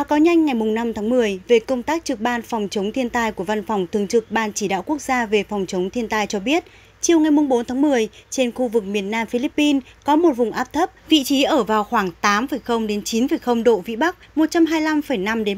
cáo nhanh ngày 5 tháng 10 về công tác trực ban phòng chống thiên tai của Văn phòng Thường trực Ban Chỉ đạo Quốc gia về phòng chống thiên tai cho biết, chiều ngày 4 tháng 10, trên khu vực miền Nam Philippines có một vùng áp thấp, vị trí ở vào khoảng 8,0 đến 9,0 độ Vĩ Bắc, 125,5 đến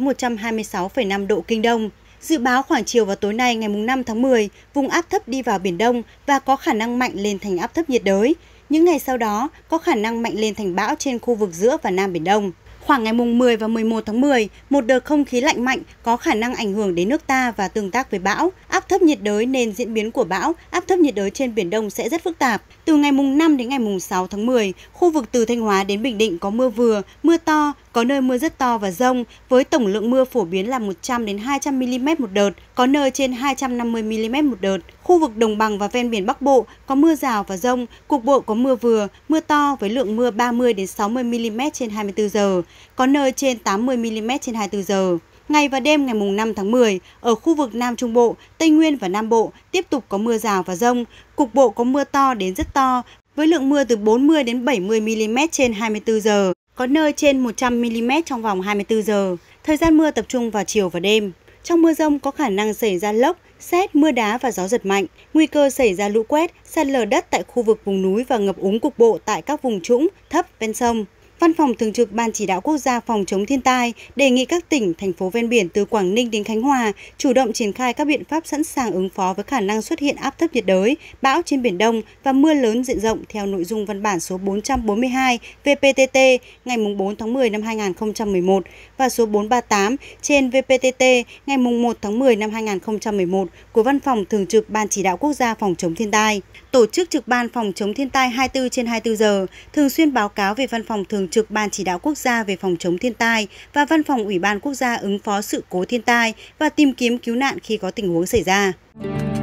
126,5 độ Kinh Đông. Dự báo khoảng chiều và tối nay ngày 5 tháng 10, vùng áp thấp đi vào Biển Đông và có khả năng mạnh lên thành áp thấp nhiệt đới. Những ngày sau đó, có khả năng mạnh lên thành bão trên khu vực giữa và Nam Biển Đông. Khoảng ngày 10 và 11 tháng 10, một đợt không khí lạnh mạnh có khả năng ảnh hưởng đến nước ta và tương tác với bão. Áp thấp nhiệt đới nên diễn biến của bão, áp thấp nhiệt đới trên Biển Đông sẽ rất phức tạp. Từ ngày 5 đến ngày 6 tháng 10, khu vực từ Thanh Hóa đến Bình Định có mưa vừa, mưa to, có nơi mưa rất to và dông, với tổng lượng mưa phổ biến là 100 đến 200 mm một đợt, có nơi trên 250 mm một đợt. Khu vực đồng bằng và ven biển Bắc Bộ có mưa rào và dông, cục bộ có mưa vừa, mưa to với lượng mưa 30 đến 60 mm trên 24 giờ, có nơi trên 80 mm trên 24 giờ. Ngày và đêm ngày 5 tháng 10, ở khu vực Nam Trung Bộ, Tây Nguyên và Nam Bộ tiếp tục có mưa rào và dông, cục bộ có mưa to đến rất to, với lượng mưa từ 40 đến 70 mm trên 24 giờ, có nơi trên 100 mm trong vòng 24 giờ. Thời gian mưa tập trung vào chiều và đêm. Trong mưa dông có khả năng xảy ra lốc, sét, mưa đá và gió giật mạnh, nguy cơ xảy ra lũ quét, sạt lở đất tại khu vực vùng núi và ngập úng cục bộ tại các vùng trũng, thấp ven sông. Văn phòng Thường trực Ban Chỉ đạo Quốc gia phòng chống thiên tai đề nghị các tỉnh, thành phố ven biển từ Quảng Ninh đến Khánh Hòa chủ động triển khai các biện pháp sẵn sàng ứng phó với khả năng xuất hiện áp thấp nhiệt đới, bão trên Biển Đông và mưa lớn diện rộng theo nội dung văn bản số 442 VPTT ngày 4 tháng 10 năm 2011 và số 438 trên VPTT ngày 1 tháng 10 năm 2011 của Văn phòng Thường trực Ban Chỉ đạo Quốc gia phòng chống thiên tai. Tổ chức trực ban phòng chống thiên tai 24 trên 24 giờ, thường xuyên báo cáo về Văn phòng Thường trực Ban Chỉ đạo Quốc gia về phòng chống thiên tai và Văn phòng Ủy ban Quốc gia ứng phó sự cố thiên tai và tìm kiếm cứu nạn khi có tình huống xảy ra.